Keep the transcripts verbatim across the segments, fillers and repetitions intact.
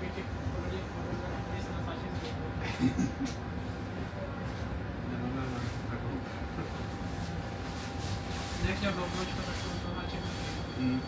těch porodě, když se natáčím z jak měl GoPročko, tak jsem to natáčím. Mm.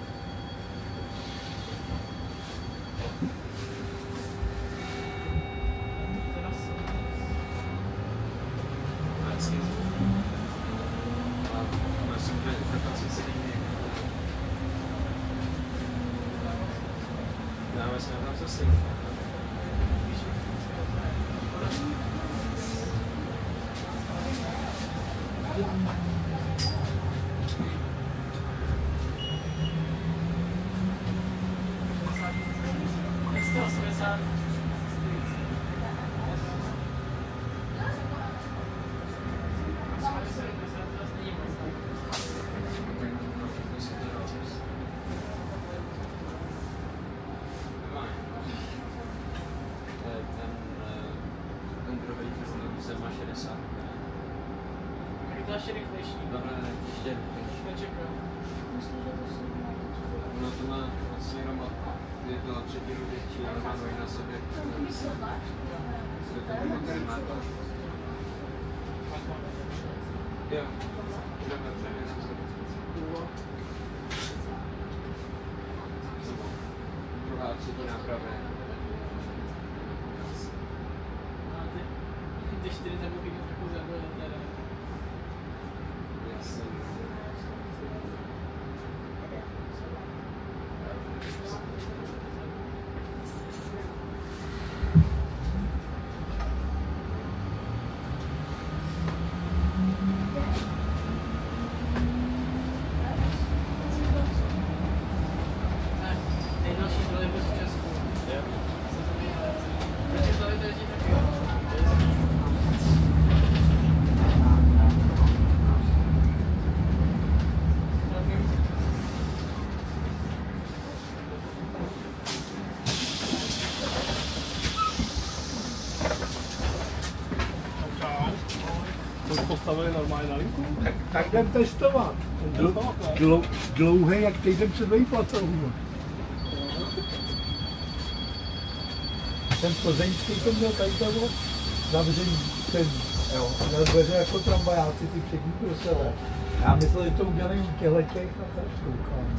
Ještě rychlejší. Dobré, ještě rychlejší. Nečekal. Myslím, že to si No to má vlastně jenom jedno třetinu větší, ale má dvojnásobek. Jo, budeme převěřit se do druhá třetí nápravy. A ty, ty čtyři zabuchy mě trochu zabil, teda. Jasně. Nejdelší trolejbus v Česku. Takže to jezdí taky. Postavili normálně na linku? Tak, tak jdem testovat. Dl, dlou, dlouhý jak týden před vejplatou. Ten plzeňský to měl tady toho zavřený ten, jo, měl dveře jako tramvajáci, ty přední pro sebe. Já myslel, že to udělali v těchto těch a tak koukám.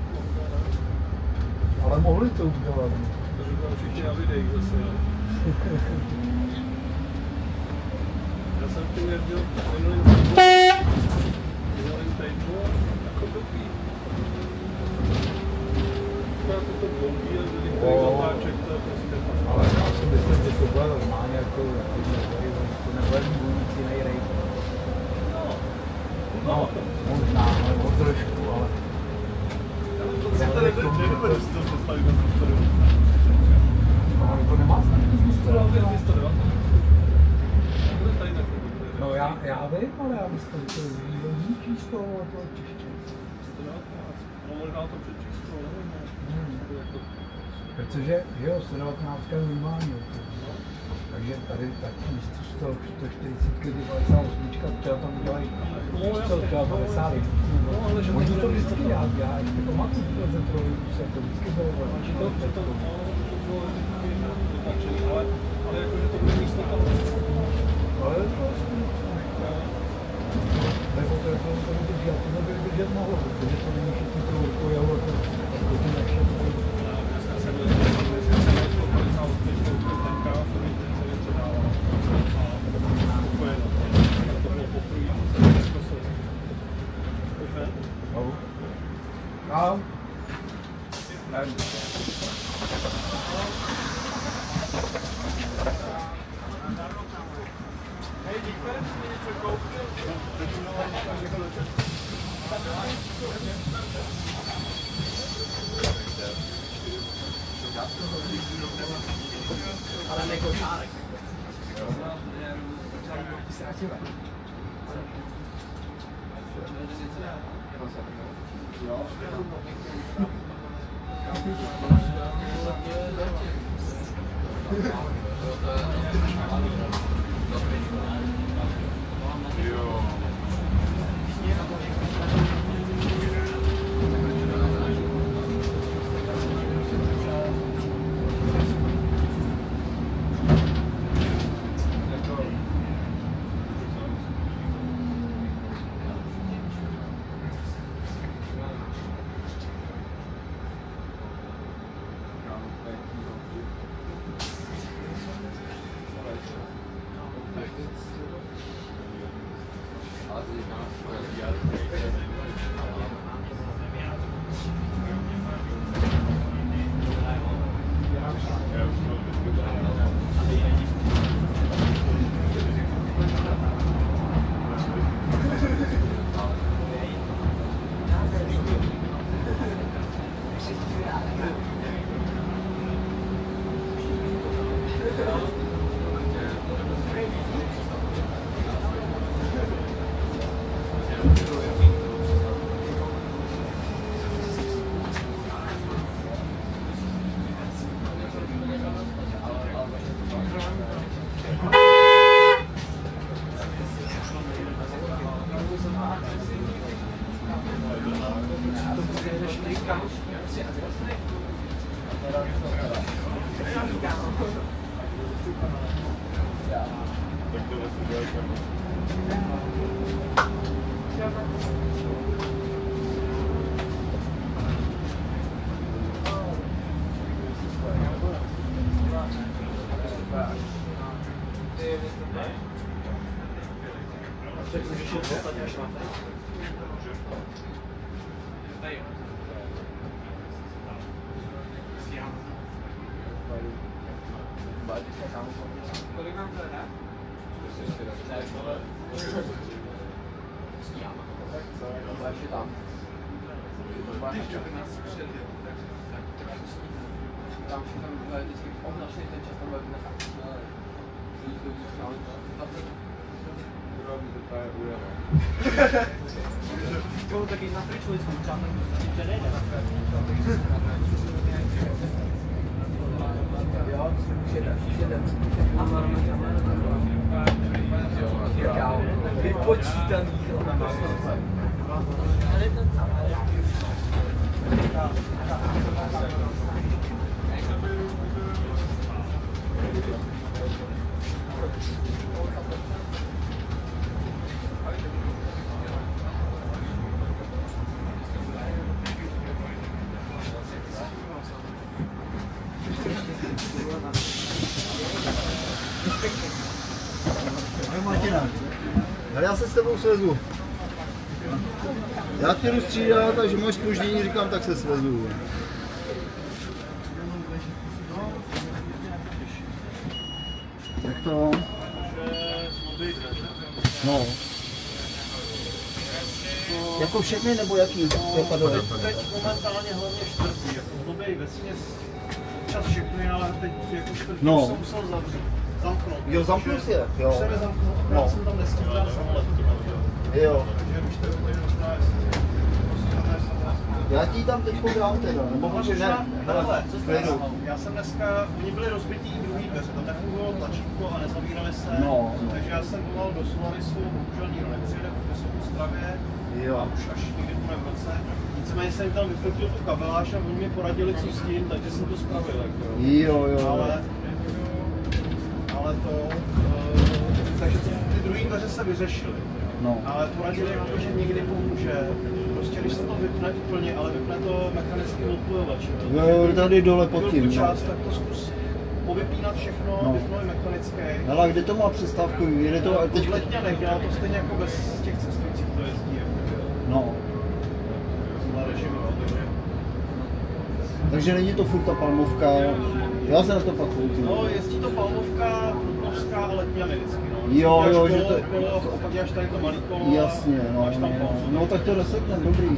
Ale mohli to udělat. To říkám všichni na videích zase, jo. Já jsem tím jezdil minulým minulým týdnu jako blbý. Já to to blbý a byli tady zatáček, to je prostě fakt. Ale já si myslím, že to bude normálně jako, to nebude mluvící nejrej. No, možná, nebo trošku, ale... Já to nebude si to postavit na prostoru. Ale to nemá znamený sto dvacet. No já, já vím, ale já myslím, že to je jiný číslo, ale to je čistě. No možná to přečíslo, nevím. Hmm. Protože, jo, sto devatenáct je normální. Takže tady taky místo sto čtyřicet, devadesát osm, třeba tam udělají sto devadesát. Oni to vždycky dělat, já ještě pamatuju, že ten trolejbus, jak to vždycky bylo. Ale, ale jakože to bude místo tam. Ale to vlastně. Nebo to je to, to vydrží, a to nebude držet na hlavu, protože to není všichni trojku, jo, jako ty naše trojku. Já jsem byl, že jsem byl sto padesát osm, tenka se mi ten celý předával. A spokojeno. To bylo poprvé, co jsem jako se. Pojďme? No. No. Nevím. Hej, díky, jsi mi něco koupil? Ale ne košárek. Tak to vlastně dělají Kolik nám to dá? Tam všechno vždycky ohlašený ten čas, tam bude nechat. Koho taky na fričku vždycky učám, to nejde. Jo, šedem, šedem. Vypočítaný. Martina, ale já se s tebou svezu. Já tě jdu střídat, takže máš zpoždění, říkám, tak se svezu. Jak to? No. Jako všechny nebo jaký? Teď, teď momentálně hlavně čtvrtý, jako blbej vesměs čas všechny, ale teď jako čtvrtý No. jsem musel zavřít, zamknout. Jo, zamknul jsi je, jo. Jsem je zamknul, No. já jsem tam nestihl dát samolet. Jo. Takže už to je úplně možná, jestli Já ti tam teď dám teda, nebo může ne? Hele, v klidu. já jsem dneska, oni byli rozbitý druhý dveře, tam nefungovalo tlačítko a nezavírali se, No, no. takže já jsem volal do Solarisu, bohužel nikdo nepřijde, protože jsou v Ostravě a Jo. už až někdy bude v roce. Nicméně jsem tam vyfotil tu kabeláž a oni mi poradili, co s tím, takže jsem to spravil. Jako. Jo, jo. Ale, ale to, uh, takže ty, ty druhé dveře se vyřešily. No. Ale poradili, jako, že někdy pomůže, prostě když se to vypne úplně, ale vypne to mechanický odpojovač. Jo, tady dole pod Chvilku tím. No. čas, tak to zkus povypínat všechno, No. vypnout mechanický. Hele, a kde to má přestávku? Jede to teď? Teď Letňanek, dělá to stejně jako bez těch cestujících, to jezdí. Jako, No. na režimu, takže... Takže není to furt ta palmovka. Já se na to pak kouknu. No, jezdí to palmovka, prudlovská a Letňany vždycky, no. Jo, jo, kolo, že to- kolo, a pak děláš tady to malý kolo a Jasně, no, máš tam no, pauzu. no, tak to resetne, dobrý.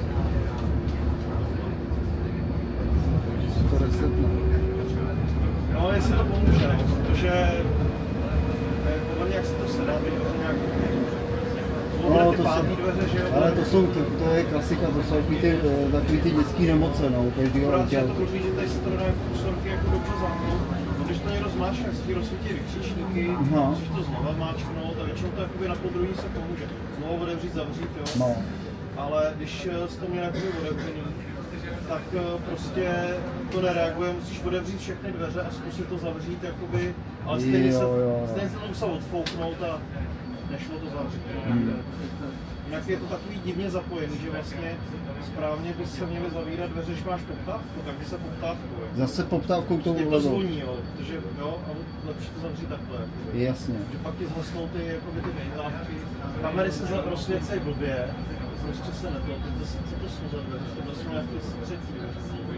To resetne. No, jestli to pomůže, no, protože eh, podle mě, jak se to sedá, teď to nějak... No, ty to pátý jsou, dveře, že jo? ale to jsou, to, to je klasika, to jsou takový ty, eh, takový ty dětský nemoce, no, každýho Akorát, že auta. to blbý, že tady se to dá jako kusorky jako dobře zamknout. No, když to někdo zmáčkne, jak se ti rozsvítí vykřičníky, Aha. musíš to znova máčknout a většinou to jakoby na podruhý se pomůže. Znovu otevřít, zavřít, jo. No, Ale když eh, jsi to měl jakoby otevřený, tak eh, prostě to nereaguje, musíš otevřít všechny dveře a zkusit to zavřít, jakoby, ale stejně Jo, se, jo, jo. stejně se to musel odfouknout a nešlo to zavřít. Jo. Hmm. Jinak je to takový divně zapojený, že vlastně správně by se měly zavírat dveře, když máš poptávku, tak by se poptávku. zase poptávkou to Prostě to uvedou. zvoní, jo, protože jo, ale lepší to zavřít takhle. jakoby. Jasně. Že pak ti zhasnou ty, jakoby, ty poptávky. Kamery se za- rozsvěcej blbě, prostě se neto, to, co to jsou za dveře, to jsou nějaké třetí dveře.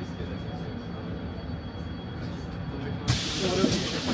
To odevřít všechno.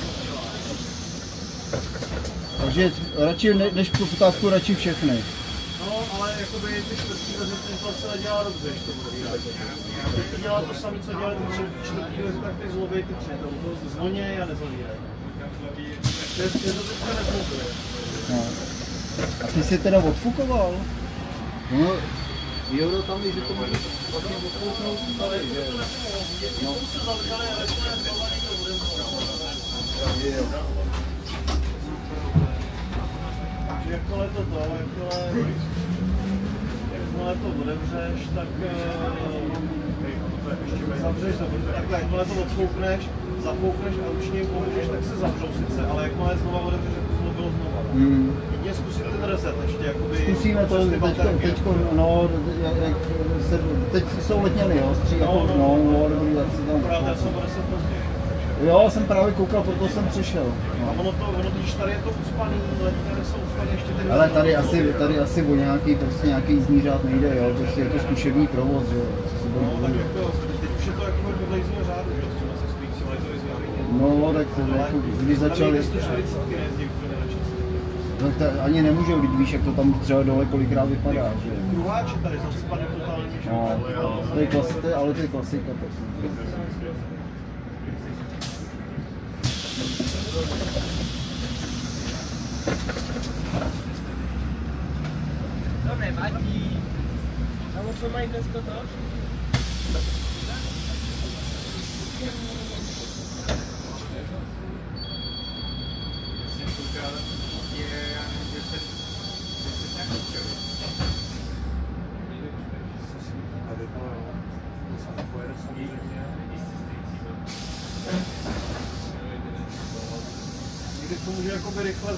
Takže radši ne, než poptávku, radši všechny. No, ale jakoby ty čtvrtý dveře ten se nedělá dobře, když to bude vydat. Teď to dělá to samé, co dělá ty tři, čtvrtý dveře, tak ty zlobí ty tři, to zvoněj a nezavírají. To je, je to teďka nezmluvuje. No. A ty jsi teda odfukoval? No, Euro tam je, že to může vlastně odfuknout tady, že? No. Se zavřeli, ale to je znovu někdo bude Jo. Takže jakmile to to, jakmile, jakmile to otevřeš, tak uh, zavřeš, zavřeš, takhle, jakmile to odfoukneš, zafoukneš a ručně jim pomůžeš, tak se zavřou sice, ale jakmile znova otevřeš, jak to znovu bylo znova. Hmm. Jedině zkusit ten reset ještě, jakoby... Zkusíme to teďko, teďko, no, jak, jak se, teď jsou letněny, jo, stří, no, jako, no, no, no, dobrý, tak si tam... Právě jsem o deset později. Jo, jsem právě koukal, proto jsem přišel. No. A ono to, ono když tady je to uspaný, letněny jsou uspaný ještě ty... Ale tady asi, tady asi o nějaký, prostě nějaký jízdní řád nejde, jo, prostě je to zkušební provoz, jo, co se bude... No, tak jako, teď už je to jako podle jízdního řádu, jo, s těma se stojící, ale to je zvěrný. No, tak to, jako, když začali... sto čtyřicet nejezdí úplně nečasně. No, to ani nemůžou, když víš, jak to tam třeba dole kolikrát vypadá, že? Kruháče tady zaspaný totálně, že? No, to je klasika, ale to je klasika, prosím. Dobre, vadí. A co mají dneska to? Někdy to může jakoby rychle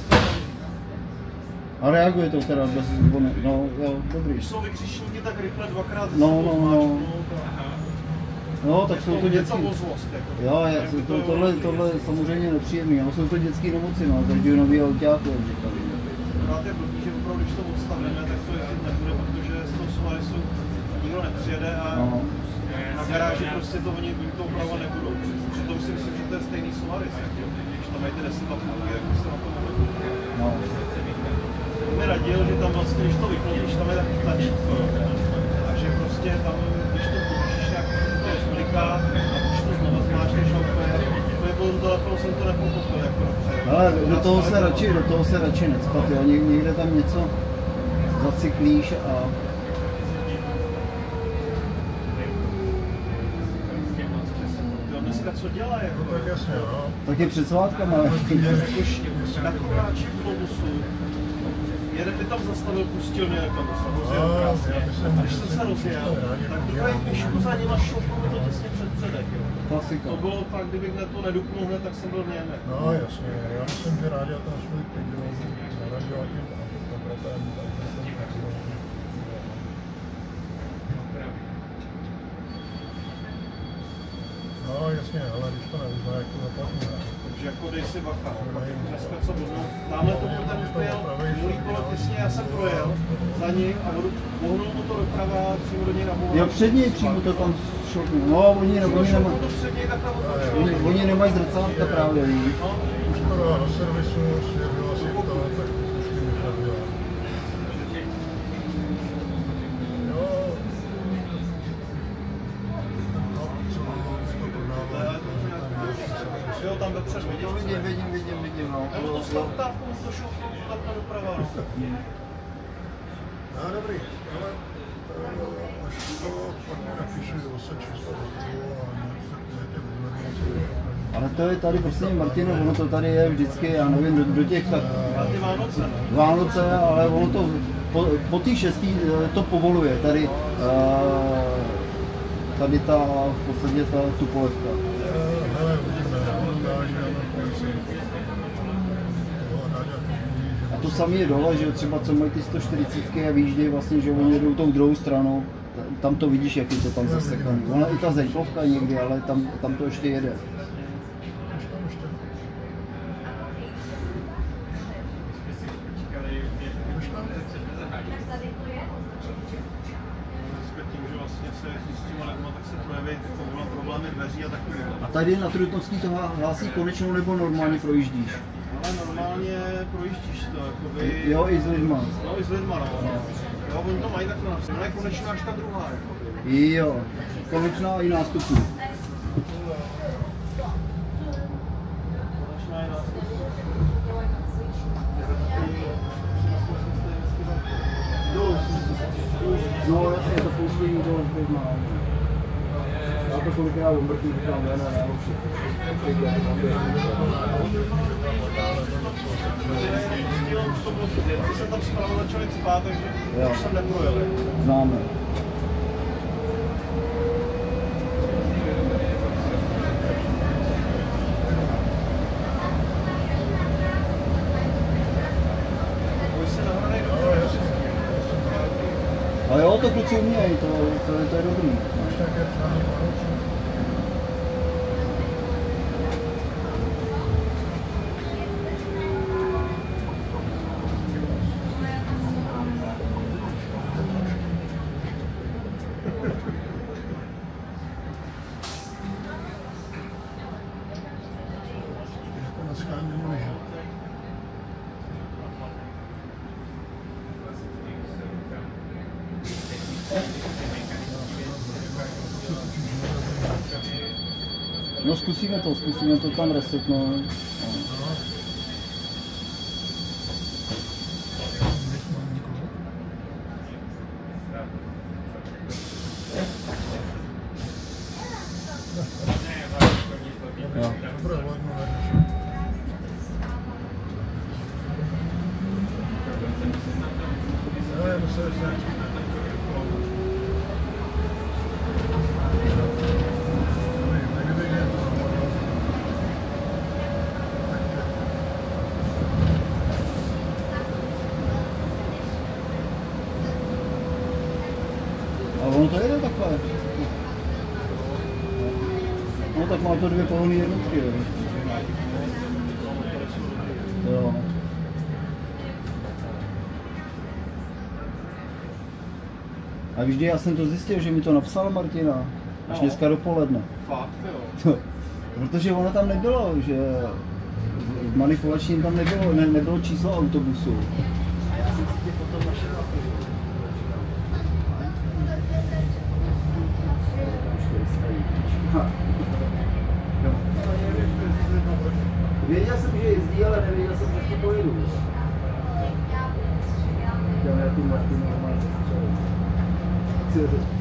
A reaguje to teda bez zvony, no jo, dobrý. Když jsou vykřičníky, tak rychle dvakrát no, no, no. No, tak jsou to dětský. Jo, je, to, tohle, tohle je samozřejmě nepříjemný, ale jsou to dětský nemoci, no, každý nový autáku, jak říkali. Akorát je blbý, že opravdu, když to odstavíme, tak to jezdit nebude, protože z toho Solarisu nikdo nepřijede a no. Na garáži prostě to oni to opravovat nebudou. Přitom si myslím, že to je stejný Solaris, když tam mají ty deset vatů, jak se na to mohli. No. Mi radil, že tam vlastně, když to vyplníš, tam je takový tlačítko, a že prostě tam, když to použíš nějak to rozbliká a když to znovu zmáčneš a úplně, to je bylo do telefonu, jsem to nepochopil, jako dobře. Ale do toho se radši, do toho se radši necpat, jo, někde tam něco zacyklíš a... Dneska co dělá, jako? Tak jasně, no. Tak je před svátkama. Na kováči v autobusu. Jeden by tam zastavil, pustil mě jako to rozjel krásně. A když jsem se rozjel, tak druhý píšku za ním a šoupnul mi to těsně před předek. Klasika. To bylo fakt, kdybych to nedupnul hned, tak jsem byl v něme. No jasně, já myslím, že rádia tam svůj podíl naražoval tím autokratem, takže jsem nebyl. No jasně, ale když to neuzná, jak to zaplatí, ne? Takže jako dej si bacha, dneska co budu. Tamhle to ten projel, minulý kolo těsně, já jsem projel za ním a vohnul mu to doprava přímo do něj na bohu. Jo, před něj přímo to tam šoknu. No, oni, ne, oni, nemají, oni, oni nemají zrcátka právě, víš. Už to dá do servisu, svěřila si to, tak už mi nechápila. Jo. No, co to prodává? Jo, tam vepředu, vidíš? Vidím, vidím, vidím, vidím, no. Nebo to s taptávkou to šoupnul takhle doprava. No, dobrý, ale až to pak napíšu zase číslo a ale to je tady prostě Martino, ono to tady je vždycky, já nevím, do, do těch tak... Vánoce. Vánoce, ale ono to po, po té šestý to povoluje, tady, uh, tady ta, v podstatě ta tupolevka. Hele, uvidíme, ukáže na policii. A to samé je dole, že třeba co mají ty sto čtyřicítky a výjíždějí vlastně, že oni jedou tou druhou stranou, tam to vidíš, jak je to tam zasekané. Ona i ta zejklovka někdy, ale tam, tam to ještě jede. A tady na Trutnovský to hlásí konečnou nebo normálně projíždíš? Ale normálně projíždíš to, jakoby... Jo, i s lidma. No, i s lidma, no. no. Jo, oni to mají takhle napsané, ale konečná až ta druhá, jakoby. Jo, konečná i nástupní. Konečná i nástupní. No, jasně, to pouštění toho lidma. Já to kolikrát obrtím, říkám, ne, ne, ne, Když jsem tam zpravo začali spát, takže už jsem neprojel. Známe. to kluci umějí, to, to, to je dobrý. Máš také tvaný palce. Jako na schání mluví. No zkusíme to, zkusíme to tam resetnout. Jo. Dobré, ledno, no, já musím se Ale ono to jede takhle. No tak má to dvě pohonné jednotky, jo. Jo. A víš, kdy já jsem to zjistil, že mi to napsala Martina, až No. dneska dopoledne. Fakt, jo. Protože ono tam nebylo, že v manipulačním tam nebylo, ne, nebylo číslo autobusu. A já jsem si tě potom našel na Věděl jsem, že jezdí, ale nevěděl jsem, že to pojedu. Chtěl já tu Martinu normálně sestřelit.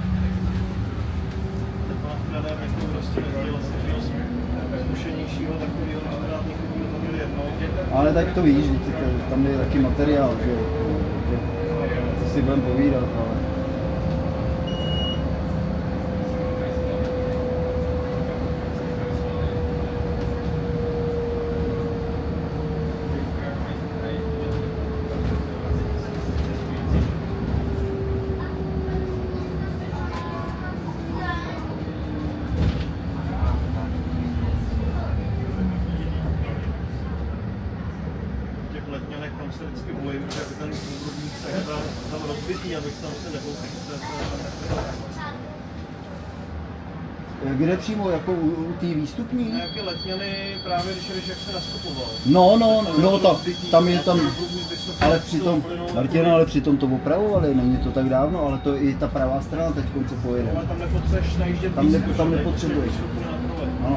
Hledám jako prostě nedělal jsem, že jsem zkušenějšího takového, než to dát někoho, kdo to měl jednou. Ale tak to víš, že tam je taky materiál, že jo. Co si budeme povídat, ale... Tam se vždycky bojím, že aby ten úvodní cech byl tam rozbitý, abych tam se nepoukl. Kde přímo, jako u, u té výstupní? Nějaké letňany, právě když jdeš, jak se nastupoval. No, no, no, tam, tam je tam, ale přitom, Martina, ale přitom to opravovali, není to tak dávno, ale to je i ta pravá strana teď, co pojede. Ale tam nepotřebuješ najíždět Tam, ne, tam nepotřebuješ. Ano.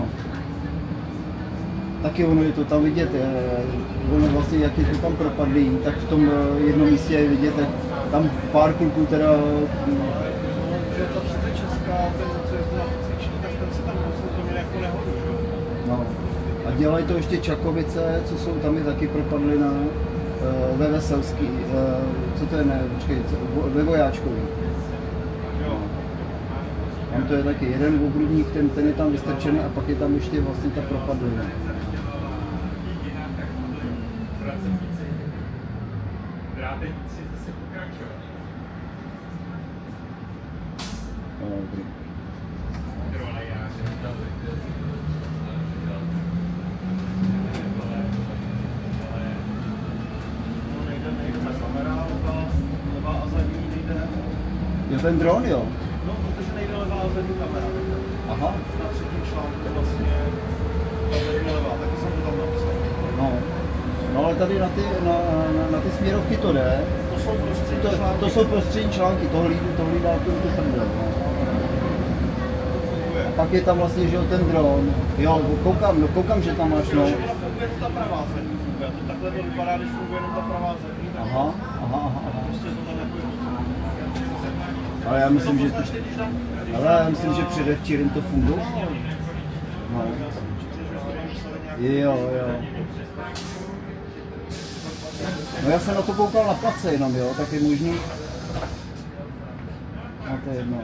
Taky ono je to tam vidět, je, ono vlastně, jak je to tam propadlý, tak v tom jednom místě je vidět, jak tam pár kluků teda... Že ta přece česká, ten, co je to na cvičení, tak ten se tam vlastně to měl jako nehodu, že jo? No. A dělají to ještě Čakovice, co jsou tam je taky propadlina, ve Veselský, co to je, ne, počkej, ve Vojáčkovi. Jo. Tam to je taky jeden obrubník, ten, ten je tam vystrčený a pak je tam ještě vlastně ta propadlina. Dráteníci zase pokračovat. No, dobrý. No nejde, nejde na kamera, levá a zadní nejde. Je ten dron, jo? No, protože nejde levá a zadní kamera. Aha. Na třetím článku vlastně tam nejde levá, taky jsem to tam napsal. No. No ale tady na ty, na, na, na ty směrovky to jde. To jsou prostřední To, články. to jsou prostřední články, to hlídá, to hlídá tu, tu prdel. No. A pak je tam vlastně, že jo, ten dron. Jo, koukám, no, koukám, že tam máš, no. Že ona funguje ta pravá zadní funguje. To takhle to vypadá, když funguje jenom ta pravá zadní. Tak Aha, aha, aha, aha. prostě to tam jako Ale já myslím, že, ale já myslím, že předevčírem to funguje. No. Jo, jo. No já jsem na to koukal na place jenom, jo, tak je možný. No to je jedno.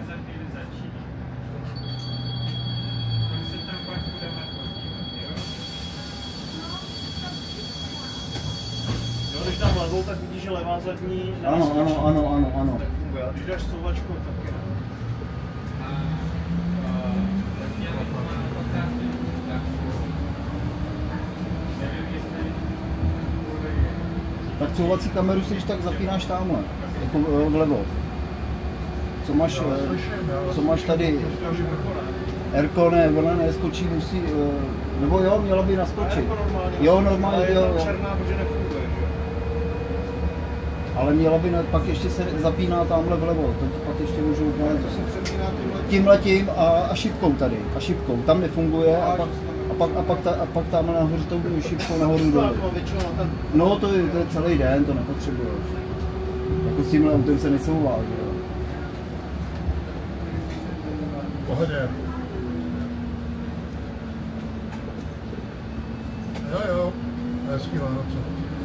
Jo, když dám levou, tak vidíš, že levá zadní... Ano, ano, ano, ano, ano. nefunguje, a když dáš stouvačkou, taky ne. Tak couvací kameru si když tak zapínáš tamhle, jako vlevo. Co máš, co máš tady? Airco ne, ona neskočí, musí, nebo jo, měla by naskočit. Jo, normálně, jo, jo. Ale měla by, pak ještě se zapíná tamhle vlevo, to pak ještě můžu udělat tímhletím a, a šipkou tady, a šipkou, tam nefunguje a pak, a pak, a pak, ta, a pak tamhle nahoře tou šipkou nahoru dolů. No to je, to je celý den, to nepotřebuješ. Jako s tímhle autem se nesouvá, že jo. Pohodě. Jo jo, hezký Vánoce.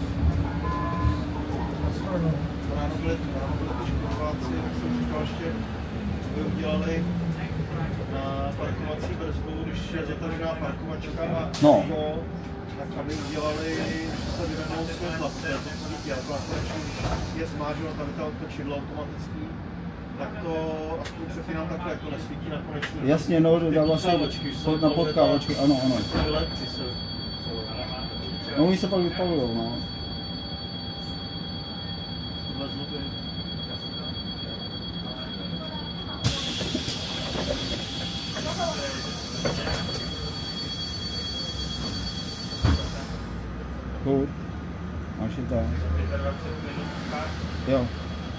Ráno byly, ráno byly ty školáci, tak jsem říkal ještě, aby udělali na parkovací brzdu, když je zatevřená parkovačka a no. jo, tak aby udělali, že se vyvednou světla, protože to svítí, jako konečně, když je tma, že tam je to točidlo automatický, tak to aspoň přepínám takhle, jako nesvítí na konečný. Jasně, no, dává se na potkávačky, ano, ano. No, oni se pak vypalujou, no. Cool. Máš je tam. Jo.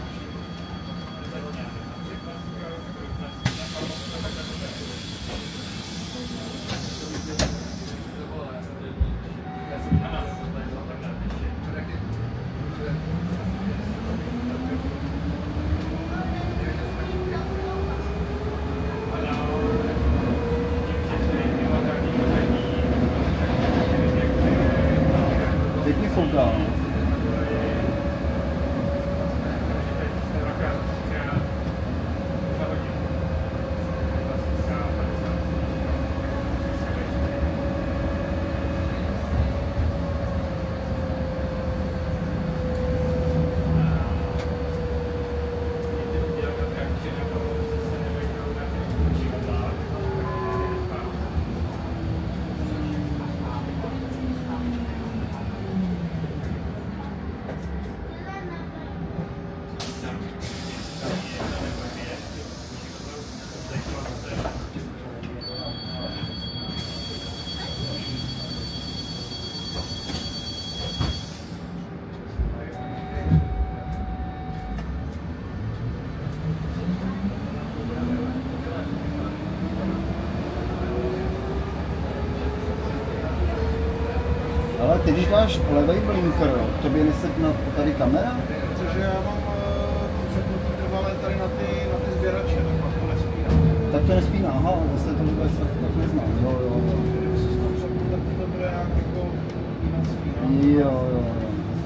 Ale ty když dáš levej blinker, tobě nese na tady kamera? Protože já mám přepnutý trvalé tady na ty, na ty sběrače, tak to nespíná. Tak to nespíná, aha, zase to vůbec tak, tak neznám, jo, jo, jo. Kdyby si to přepnul, tak to bude nějak jako spíná. Jo, jo, jo.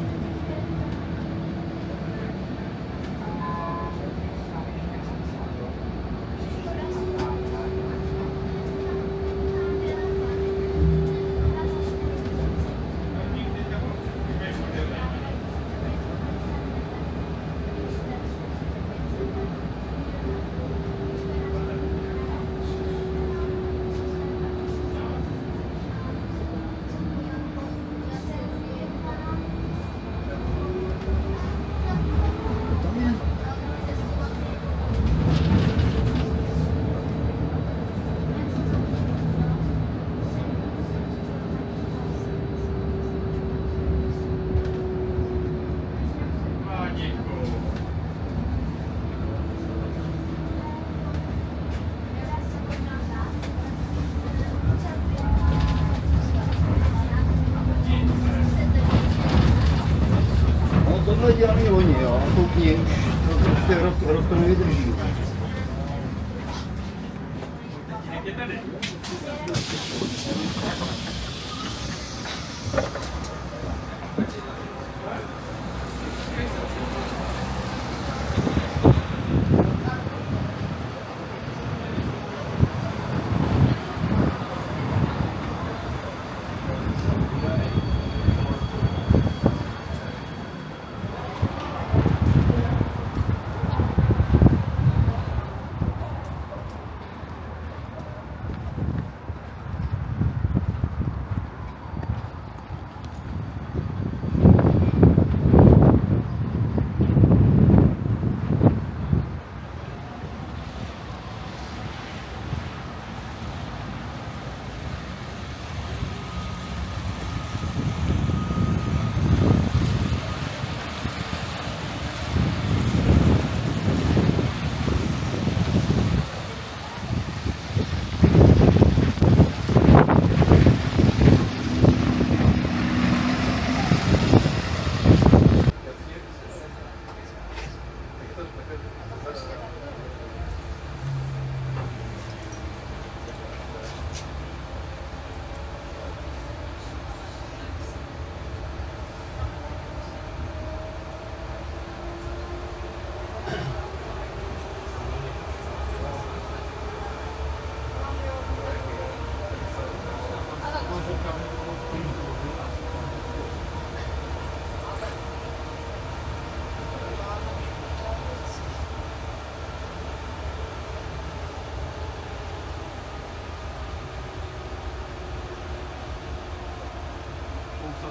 Tohle dělaný loni, jo, a koukni, už to prostě rok, rok to nevydrží.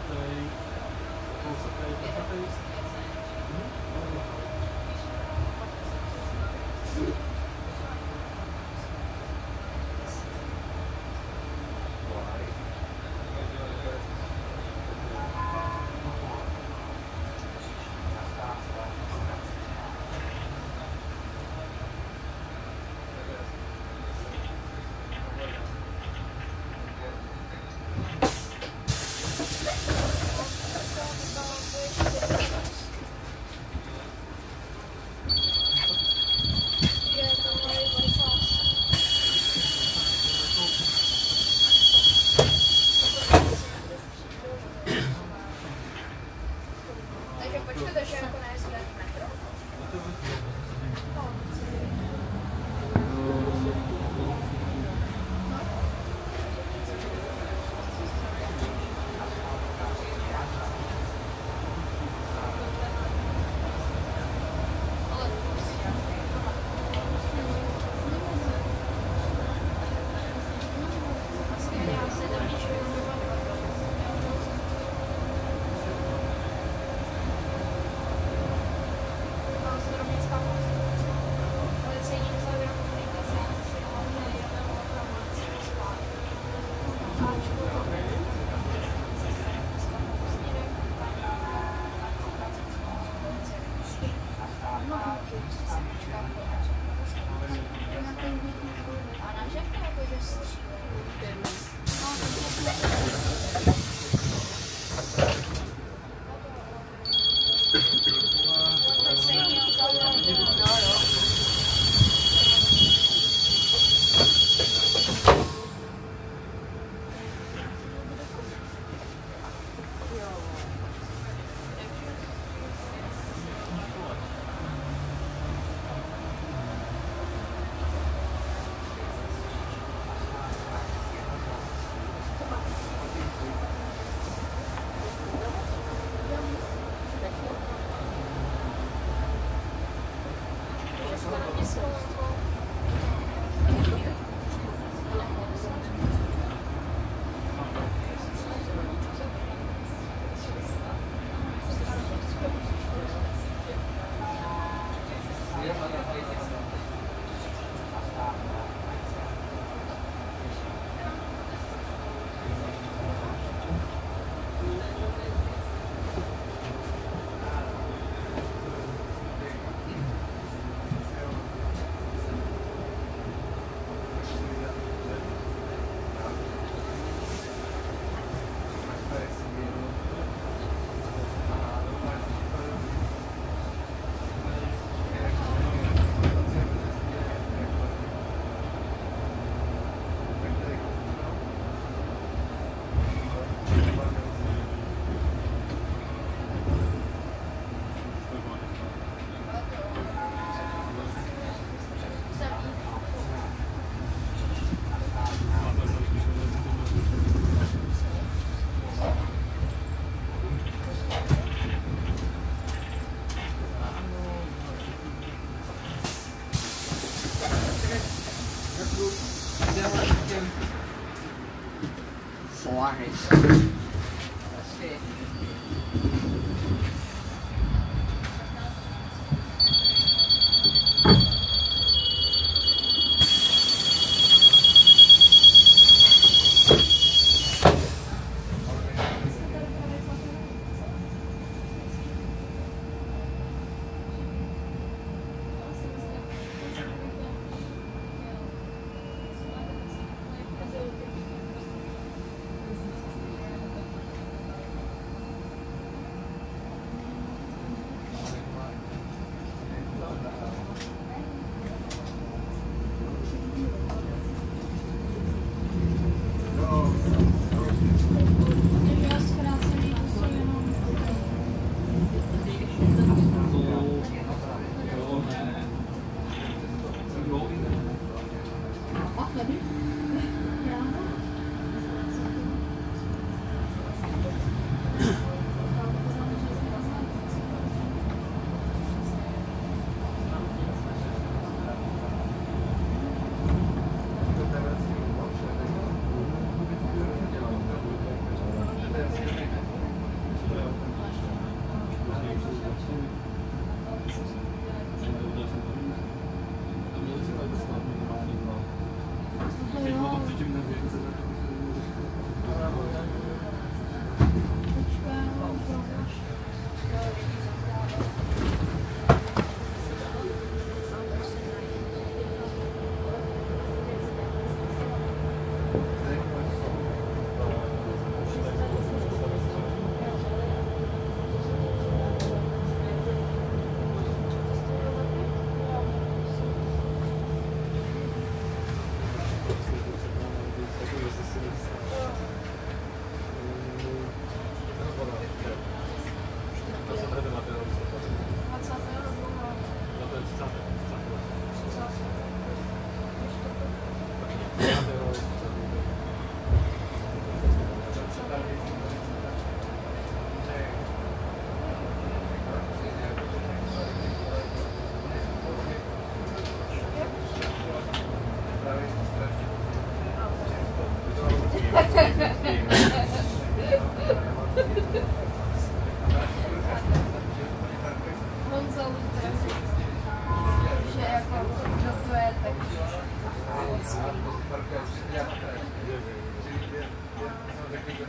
kousatej, kousatej, kousatej. Suárez. That's it.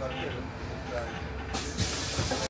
kartě.